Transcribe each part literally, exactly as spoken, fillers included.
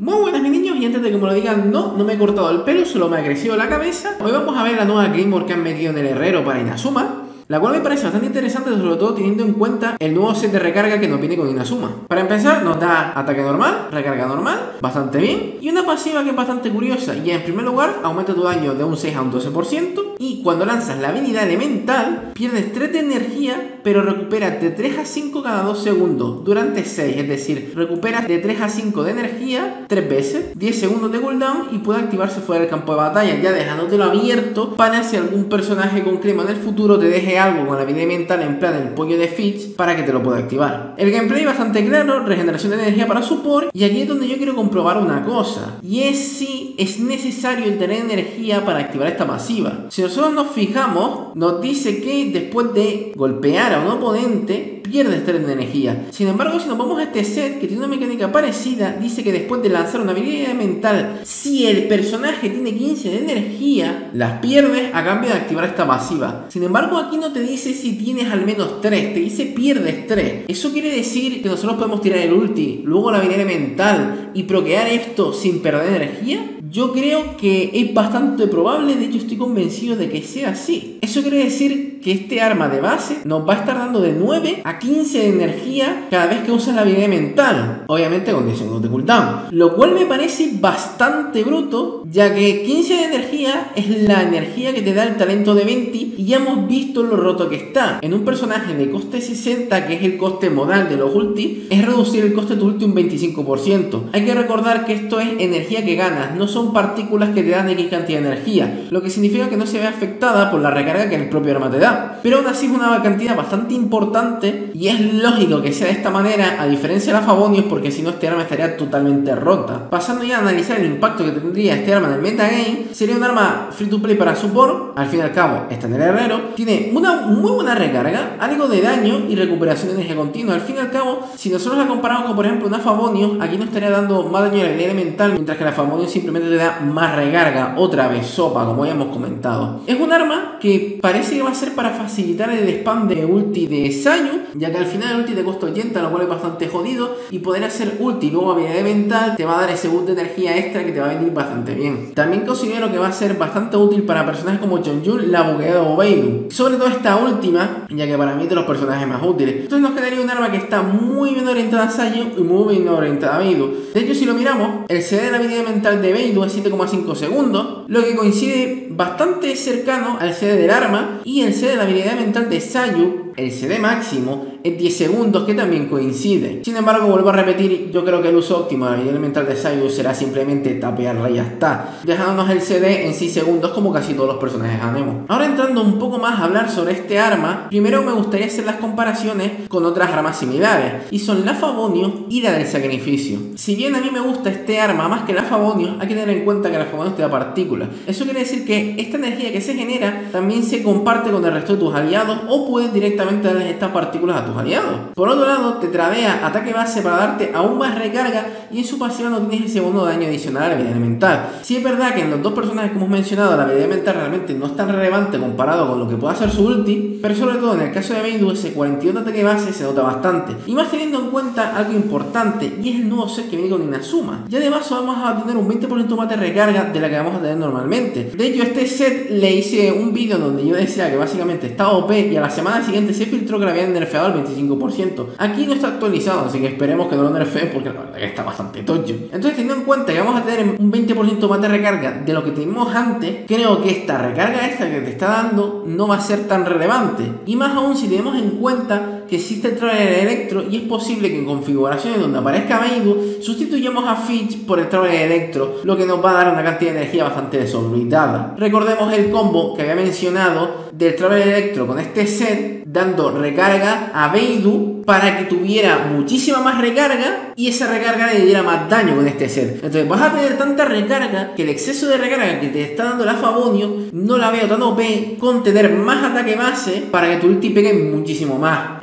Muy buenas mis niños, y antes de que me lo digan, no, no me he cortado el pelo, solo me ha crecido la cabeza. Hoy vamos a ver la nueva Claymore que han metido en el herrero para Inazuma, la cual me parece bastante interesante, sobre todo teniendo en cuenta el nuevo set de recarga que nos viene con Inazuma. Para empezar, nos da ataque normal, recarga normal, bastante bien, y una pasiva que es bastante curiosa. Y en primer lugar, aumenta tu daño de un seis a un doce por ciento, y cuando lanzas la habilidad elemental, pierdes tres de energía, pero recuperas de tres a cinco cada dos segundos durante seis, es decir, recuperas de tres a cinco de energía tres veces, diez segundos de cooldown, y puede activarse fuera del campo de batalla, ya dejándotelo abierto para si algún personaje con crema en el futuro te deje algo con la habilidad mental en plan el pollo de Fitch para que te lo pueda activar. El gameplay bastante claro, regeneración de energía para support, y aquí es donde yo quiero comprobar una cosa, y es si es necesario el tener energía para activar esta pasiva. Si nosotros nos fijamos, nos dice que después de golpear a un oponente pierdes tres de energía. Sin embargo, si nos vamos a este set que tiene una mecánica parecida, dice que después de lanzar una habilidad mental, si el personaje tiene quince de energía, las pierdes a cambio de activar esta pasiva. Sin embargo, aquí no te dice si tienes al menos tres, te dice pierdes tres. Eso quiere decir que nosotros podemos tirar el ulti, luego la habilidad mental y proquear esto sin perder energía. Yo creo que es bastante probable, de hecho estoy convencido de que sea así. Eso quiere decir que este arma de base nos va a estar dando de nueve a quince de energía cada vez que usas la habilidad mental, obviamente con diez segundos de cooldown, lo cual me parece bastante bruto, ya que quince de energía es la energía que te da el talento de Venti, y ya hemos visto lo roto que está. En un personaje de coste sesenta, que es el coste modal de los ulti, es reducir el coste de tu ulti un veinticinco por ciento. Hay que recordar que esto es energía que ganas, no son partículas que te dan X cantidad de energía, lo que significa que no se ve afectada por la recarga que el propio arma te da, pero aún así es una cantidad bastante importante, y es lógico que sea de esta manera, a diferencia de la Favonius, porque si no este arma estaría totalmente rota. Pasando ya a analizar el impacto que tendría este arma en el metagame, sería un arma free to play para support. Al fin y al cabo está en el herrero, tiene una muy buena recarga, algo de daño y recuperación de energía continua. Al fin y al cabo, si nosotros la comparamos con por ejemplo una Favonius, aquí nos estaría dando más daño a la habilidad elemental, mientras que la Favonius simplemente te da más recarga, otra vez sopa, como ya hemos comentado. Es un arma que parece que va a ser para facilitar el spam de ulti de Sayu, ya que al final el ulti te cuesta ochenta, lo cual es bastante jodido, y poder hacer ulti y luego habilidad mental te va a dar ese boost de energía extra que te va a venir bastante bien. También considero que va a ser bastante útil para personajes como Chonjul, la bugueada o Beidou, sobre todo esta última, ya que para mí es de los personajes más útiles. Entonces nos quedaría un arma que está muy bien orientada a Sayu y muy bien orientada a Beidou. De hecho, si lo miramos, el C D de la habilidad mental de Beidou es siete coma cinco segundos, lo que coincide bastante cercano al C D del arma, y el C D de la habilidad mental de Sayu, el C D máximo, es diez segundos, que también coincide. Sin embargo, vuelvo a repetir, yo creo que el uso óptimo de la habilidad mental de Sayu será simplemente tapearla y ya está, dejándonos el C D en seis segundos como casi todos los personajes Anemo. Ahora entrando un poco más a hablar sobre este arma, primero me gustaría hacer las comparaciones con otras armas similares, y son la Favonius y la del sacrificio. Si bien a mí me gusta este arma más que la Favonius, hay que tener en cuenta que la Favonius te da partículas. Eso quiere decir que esta energía que se genera también se comparte con el resto de tus aliados, o puedes directamente darles estas partículas a tus aliados. Por otro lado, te tradea ataque base para darte aún más recarga, y en su pasiva no tienes ese bono de daño adicional a la habilidad elemental. Si es verdad que en los dos personajes que hemos mencionado la habilidad elemental realmente no es tan relevante comparado con lo que puede hacer su ulti, pero sobre todo en el caso de Beidou ese cuarenta y uno de ataque base se nota bastante, y más teniendo en cuenta algo importante, y es el nuevo set que viene con Inazuma. Ya de paso vamos a tener un veinte por ciento más de recarga de la que vamos a tener normalmente. De hecho, este set le hice un vídeo donde yo decía que básicamente estaba O P, y a la semana siguiente se filtró que le habían nerfeado al veinticinco por ciento. Aquí no está actualizado, así que esperemos que no lo nerfeen, porque la verdad que está bastante tocho. Entonces, teniendo en cuenta que vamos a tener un veinte por ciento más de recarga de lo que teníamos antes, creo que esta recarga extra que te está dando no va a ser tan relevante, y más aún si tenemos en cuenta que existe el Traveler Electro, y es posible que en configuraciones donde aparezca Beidou sustituyamos a Fitch por el Traveler Electro, lo que nos va a dar una cantidad de energía bastante desorbitada. Recordemos el combo que había mencionado del Traveler Electro con este set, dando recarga a Beidou para que tuviera muchísima más recarga, y esa recarga le diera más daño con este set. Entonces vas a tener tanta recarga que el exceso de recarga que te está dando la Favonius no la veo tan O P, con tener más ataque base para que tu ulti pegue muchísimo más.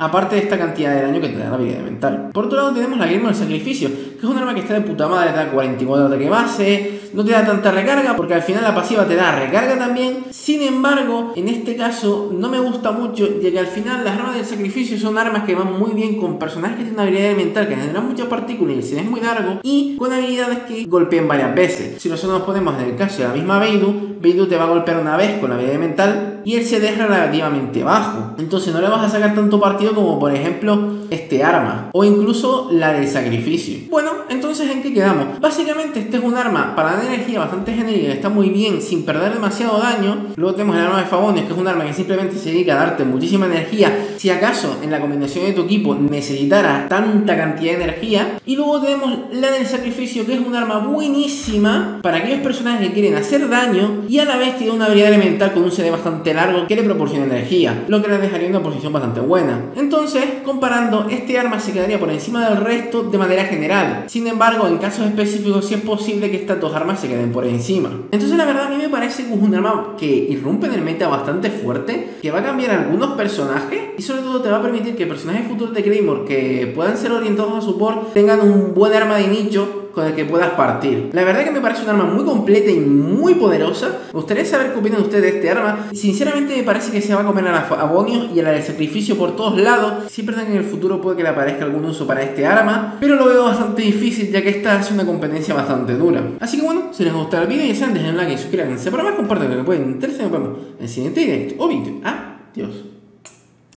aparte de esta cantidad de daño que te da la habilidad elemental. Por otro lado tenemos la Grima del Sacrificio, que es un arma que está de puta madre, te da cuarenta y cuatro de ataque base, no te da tanta recarga porque al final la pasiva te da recarga también. Sin embargo, en este caso no me gusta mucho, ya que al final las armas del sacrificio son armas que van muy bien con personajes que tienen una habilidad elemental que generan muchas partículas y el cien es muy largo, y con habilidades que golpeen varias veces. Si nosotros nos ponemos en el caso de la misma Beidou, Beidou te va a golpear una vez con la habilidad elemental y el C D es relativamente bajo, entonces no le vas a sacar tanto partido como por ejemplo este arma o incluso la del sacrificio. Bueno, entonces ¿en qué quedamos? Básicamente este es un arma para dar energía bastante genérica que está muy bien sin perder demasiado daño. Luego tenemos el arma de Favonius, que es un arma que simplemente se dedica a darte muchísima energía si acaso en la combinación de tu equipo necesitara tanta cantidad de energía. Y luego tenemos la del sacrificio, que es un arma buenísima para aquellos personajes que quieren hacer daño y a la vez tiene una habilidad elemental con un C D bastante largo que le proporciona energía, lo que le dejaría en una posición bastante buena. Entonces, comparando, este arma se quedaría por encima del resto de manera general. Sin embargo, en casos específicos sí es posible que estas dos armas se queden por encima. Entonces la verdad a mí me parece que es un arma que irrumpe en el meta bastante fuerte, que va a cambiar algunos personajes y sobre todo te va a permitir que personajes futuros de Claymore que puedan ser orientados a support tengan un buen arma de nicho con el que puedas partir. La verdad que me parece un arma muy completa y muy poderosa. Me gustaría saber qué opinan ustedes de este arma. Sinceramente me parece que se va a comer a la Favonius y a la del sacrificio por todos lados. Sí es verdad que en el futuro puede que le aparezca algún uso para este arma, pero lo veo bastante difícil ya que esta hace una competencia bastante dura. Así que bueno, si les gustó el vídeo ya saben, dejen un like y suscríbanse para más, compartan lo que pueden interesar. Nos vemos en el siguiente directo o vídeo. Adiós.